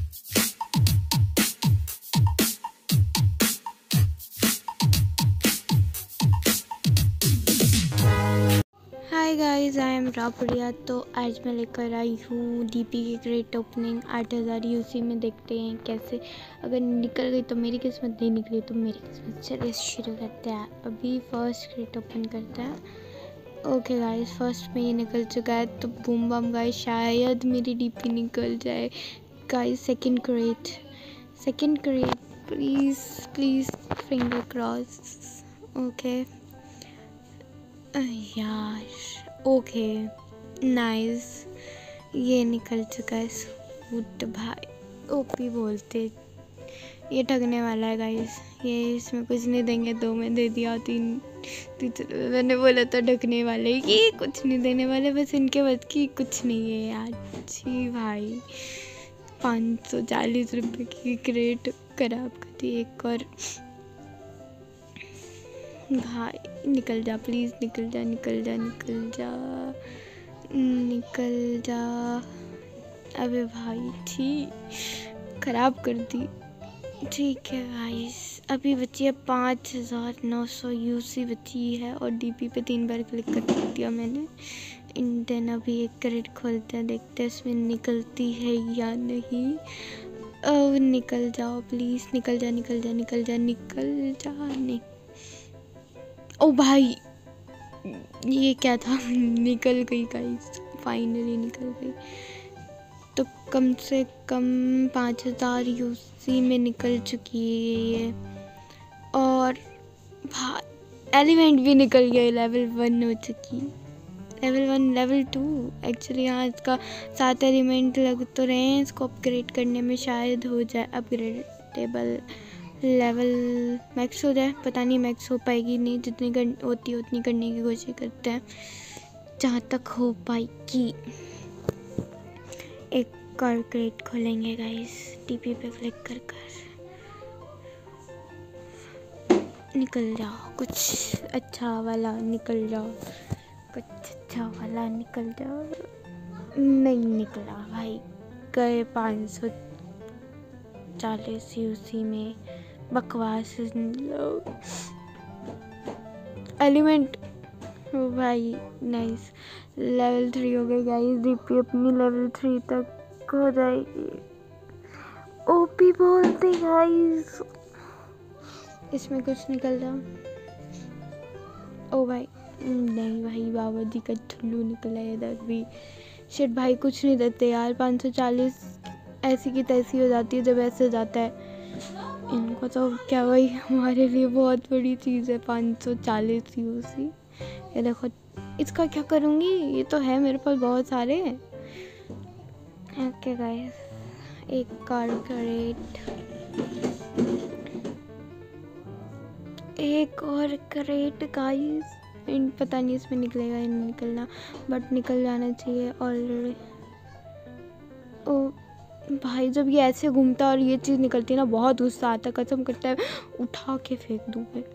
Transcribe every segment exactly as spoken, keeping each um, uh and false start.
Hi guys, I am रोब्रिया। तो आज मैं लेकर आई हूँ डीपी की क्रेट ओपनिंग आठ हज़ार यूसी में। देखते हैं कैसे, अगर निकल गई तो मेरी किस्मत, नहीं निकली तो मेरी किस्मत। चलिए शुरू करते हैं। अभी फर्स्ट क्रेट ओपन करते हैं। ओके गाइस, फर्स्ट में ये निकल चुका है तो बूम बम गाइस, शायद मेरी डीपी निकल जाए guys. Second crate second crate please please, finger cross. Okay यार, ओके नाइस, ये निकल चुका है सूट भाई। ओपी बोलते, ये ठगने वाला है गाइस। ये इसमें कुछ नहीं देंगे, दो में दे दिया, तीन तीन मैंने बोला था ठगने वाले, ये कुछ नहीं देने वाले, बस इनके बस की कुछ नहीं है यार। जी भाई, पाँच सौ चालीस रुपये की क्रेट खराब कर दी। एक और भाई, निकल जा प्लीज़, निकल जा निकल जा निकल जा निकल जा। अबे भाई, ठीक खराब कर दी। ठीक है गाइस, अभी बची है पाँच हज़ार नौ सौ यूसी बची है और डीपी पे तीन बार क्लिक कर दिया मैंने। इन देन अभी एक क्रेडिट खोलते हैं, देखते हैं इसमें निकलती है या नहीं। अब निकल जाओ प्लीज़, निकल जा निकल जा निकल जा निकल जा। नहीं, ओ भाई, ये क्या था, निकल गई गाइस, फाइनली निकल गई। तो कम से कम पाँच हज़ार यूसी में निकल चुकी है ये। और भाई एलिमेंट भी निकल गया, लेवल वन हो चुकी। Level one level two actually, यहाँ इसका सात एलिमेंट लग तो रहे हैं। इसको अपग्रेड करने में शायद हो जाए अपग्रेडेबल, लेवल मैक्स हो जाए। पता नहीं मैक्स हो पाएगी नहीं, जितनी कर, होती है उतनी करने की कोशिश करते हैं जहाँ तक हो पाएगी। एक और क्रेट खोलेंगे गाइस, टीपी पे क्लिक कर कर। निकल जाओ, कुछ अच्छा वाला निकल जाओ, कुछ अच्छा वाला निकल जाओ। नहीं निकला भाई, गए पाँच सौ चालीस यूसी में। बकवास लोग। एलिमेंट, ओ भाई नाइस, लेवल थ्री हो गई गाइस। डीपी अपनी लेवल थ्री तक हो जाएगी। ओपी बोलते गाइस, इसमें कुछ निकल जाओ। ओ भाई, नहीं भाई, बाबा जी का ठुल्लू निकला है इधर भी। शिट भाई, कुछ नहीं देते यार। पाँच सौ चालीस ऐसी की तैसी हो जाती है जब ऐसे हो जाता है। इनको तो क्या भाई, हमारे लिए बहुत बड़ी चीज़ है पाँच सौ चालीस यूसी। ये देखो, इसका क्या करूँगी, ये तो है मेरे पास बहुत सारे। ओके गाइस, एक कार्ड क्रेट, एक और क्रेट गाइस। पता नहीं इसमें निकलेगा या नहीं निकलना, बट निकल जाना चाहिए ऑलरेडी। ओ भाई, जब ये ऐसे घूमता है और ये चीज़ निकलती है ना, बहुत गुस्सा आता है, कसम करता है उठा के फेंक दूँ मैं।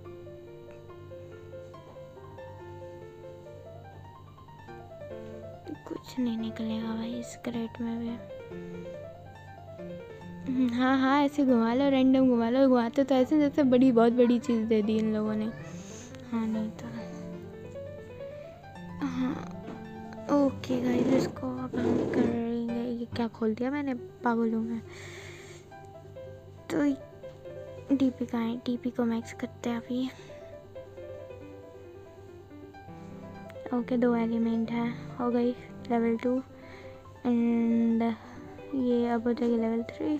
कुछ नहीं निकलेगा भाई इस क्रेट में भी। हाँ हाँ, ऐसे घुमा लो, रैंडम घुमा लो। घुमाते तो ऐसे जैसे बड़ी बहुत बड़ी चीज़ दे दी इन लोगों ने। हाँ नहीं तो हाँ। ओके गाइस, इसको अब हम करेंगे। ये क्या खोल दिया मैंने, पागल हूँ मैं। तो डीपी का है, डीपी को मैक्स करते हैं अभी। ओके, दो एलिमेंट है, हो गई लेवल टू। एंड ये अब हो जाएगी लेवल थ्री।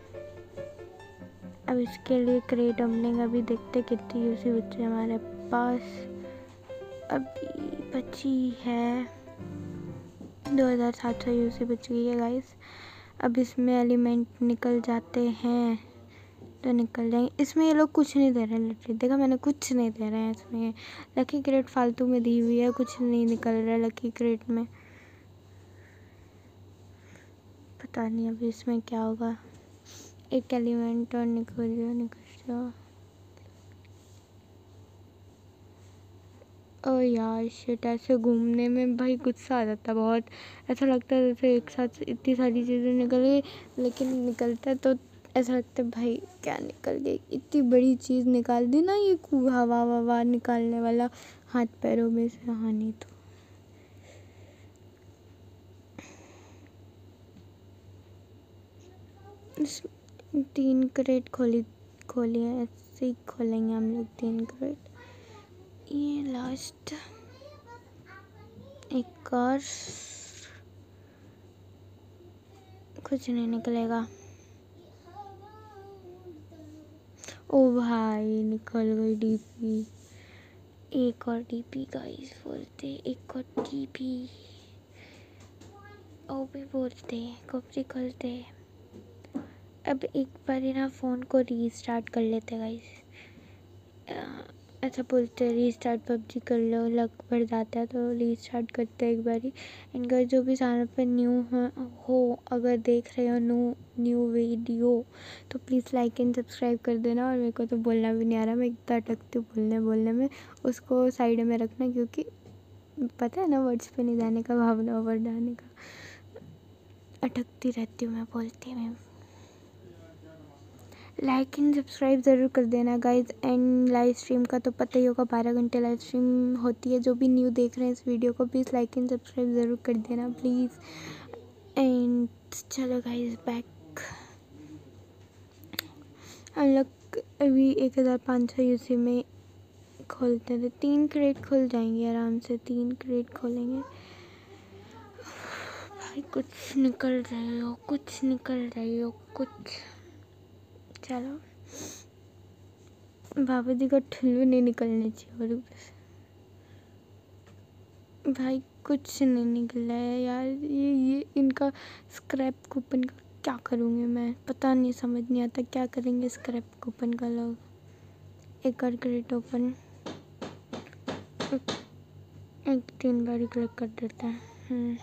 अब इसके लिए क्रेट ओपनिंग अभी देखते कितनी यूसी बची है हमारे पास। अभी बची है दो हज़ार सात सौ यूसी बच गई है गाइस। अब इसमें एलिमेंट निकल जाते हैं तो निकल जाएंगे। इसमें ये लोग कुछ नहीं दे रहे हैं, लिटरली देखा मैंने, कुछ नहीं दे रहे हैं इसमें। लकी क्रेट फालतू में दी हुई है, कुछ नहीं निकल रहा है लकी क्रेट में। पता नहीं अभी इसमें क्या होगा। एक एलिमेंट और निकल जाओ, निकल जाओ। ओ यार शिट, ऐसे घूमने में भाई गुस्सा आ जाता है बहुत। ऐसा लगता है जैसे एक साथ इतनी सारी चीज़ें निकल गई, लेकिन निकलता है तो ऐसा लगता है भाई क्या निकल गई, इतनी बड़ी चीज़ निकाल दी ना, ये खूब हवा ववा निकालने वाला हाथ पैरों में से। हाँ नहीं तो इस तीन क्रेट खोली खोली है, ऐसे ही खोलेंगे हम लोग तीन क्रेट। ये लास्ट एक और, कुछ नहीं निकलेगा। ओ भाई निकल गई डीपी, एक और डीपी गाइस बोलते, एक और डीपी ओ भी बोलते, कपड़े खोलते। अब एक बार ना फ़ोन को रीस्टार्ट कर लेते गाइस, ऐसा बोलते हैं रीस्टार्ट पबजी कर लो, लक बढ़ जाता है, तो रीस्टार्ट करते हैं एक बारी। इनका जो भी चैनल पर न्यू हो, हो अगर देख रहे हो न्यू न्यू वीडियो, तो प्लीज़ लाइक एंड सब्सक्राइब कर देना। और मेरे को तो बोलना भी नहीं आ रहा, मैं इतना अटकती हूँ बोलने बोलने में, उसको साइड में रखना, क्योंकि पता है ना वर्ड्स पे नहीं जाने का, भावना ओवर जाने का, अटकती रहती हूँ मैं बोलती में। लाइक एंड सब्सक्राइब ज़रूर कर देना गाइज। एंड लाइव स्ट्रीम का तो पता ही होगा, बारह घंटे लाइव स्ट्रीम होती है। जो भी न्यू देख रहे हैं इस वीडियो को, प्लीज़ लाइक एंड सब्सक्राइब ज़रूर कर देना प्लीज़। एंड चलो गाइज बैक, हम लोग अभी एक हज़ार पाँच सौ यूसी में खोलते थे, तीन क्रेट खुल जाएंगे आराम से, तीन क्रेट खोलेंगे भाई। कुछ निकल रही हो, कुछ निकल रही हो, कुछ। चलो बाबा जी का ठुल्लू नहीं निकलने चाहिए, और बस भाई कुछ नहीं निकला है यार। ये ये इनका स्क्रैप कूपन का क्या करूँगी मैं, पता नहीं, समझ नहीं आता क्या करेंगे स्क्रैप कूपन का लोग। एक और क्रेट ओपन, एक, एक तीन बार क्लिक कर देता है।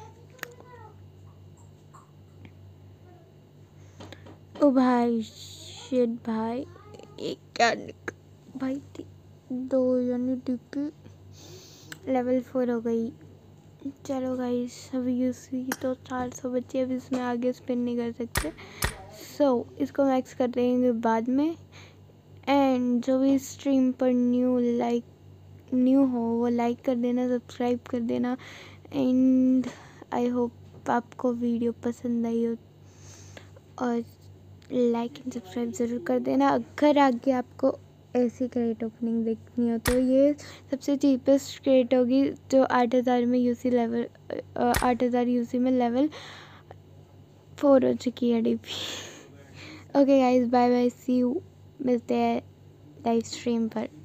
ओ भाई शिट भाई, ये क्या निक भाई थी दो यानी डीपी लेवल फोर हो गई। चलो गाइस अभी यूसी तो चार सौ बच्चे, अभी इसमें आगे स्पिन नहीं कर सकते, सो so, इसको मैक्स कर देंगे बाद में। एंड जो भी स्ट्रीम पर न्यू लाइक न्यू हो वो लाइक कर देना, सब्सक्राइब कर देना। एंड आई होप आपको वीडियो पसंद आई हो, और लाइक एंड सब्सक्राइब ज़रूर कर देना। अगर आगे आपको ऐसी क्रेट ओपनिंग देखनी हो तो ये सबसे चीपेस्ट क्रेट होगी, जो आठ हज़ार में यूसी लेवल आठ हज़ार यूसी में लेवल फोर हो चुकी है DP. Okay guys, bye bye, see you, मिलते हैं लाइव स्ट्रीम पर।